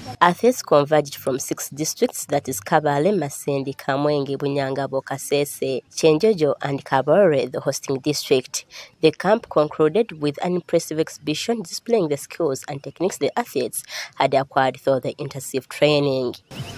Athletes converged from 6 districts, that is Kabale, Masindi, Kamwenge, Bunyangabo, Kasese, Chenjojo and Kabore, the hosting district. The camp concluded with an impressive exhibition displaying the skills and techniques the athletes had acquired through the intensive training.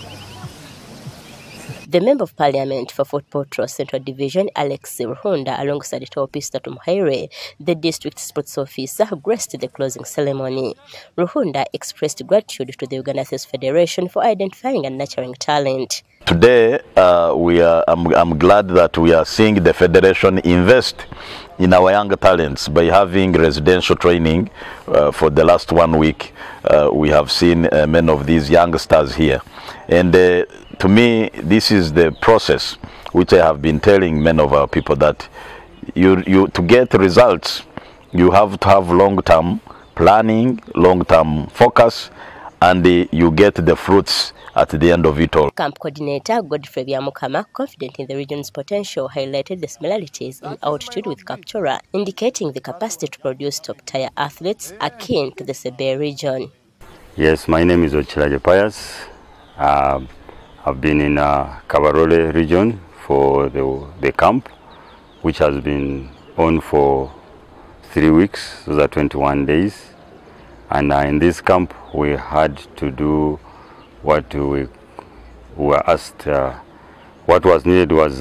The Member of Parliament for Fort Portal Central Division, Alex Ruhunda, alongside Topista Tumuhaire, the district sports officer, graced the closing ceremony. Ruhunda expressed gratitude to the Uganda Athletes Federation for identifying and nurturing talent. Today, I'm glad that we are seeing the Federation invest in our young talents by having residential training for the last 1 week. We have seen many of these youngsters here. And to me, this is the process which I have been telling many of our people, that you to get results, you have to have long-term planning, long-term focus, and you get the fruits at the end of it all. Camp coordinator Godfrey Byamukama, confident in the region's potential, highlighted the similarities in altitude with Kapchorwa, indicating the capacity to produce top-tier athletes akin to the Sebe region. Yes, my name is Ochilage Pius. I've been in Kabarole region for the camp, which has been on for 3 weeks, those are 21 days. And in this camp, we had to do what we were asked. What was needed was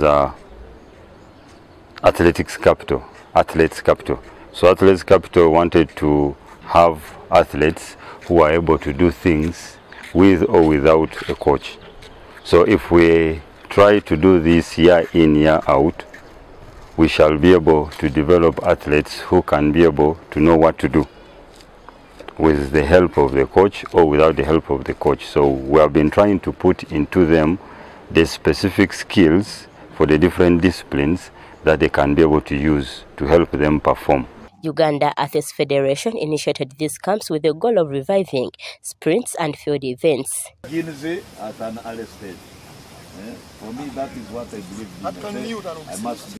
athletics capital, athletes capital. So athletes capital wanted to have athletes who are able to do things with or without a coach. So if we try to do this year in, year out, we shall be able to develop athletes who can be able to know what to do with the help of the coach or without the help of the coach. So we have been trying to put into them the specific skills for the different disciplines that they can be able to use to help them perform. Uganda Athletes Federation initiated these camps with the goal of reviving sprints and field events. Guinness at an early stage. For me, that is what I believe. I must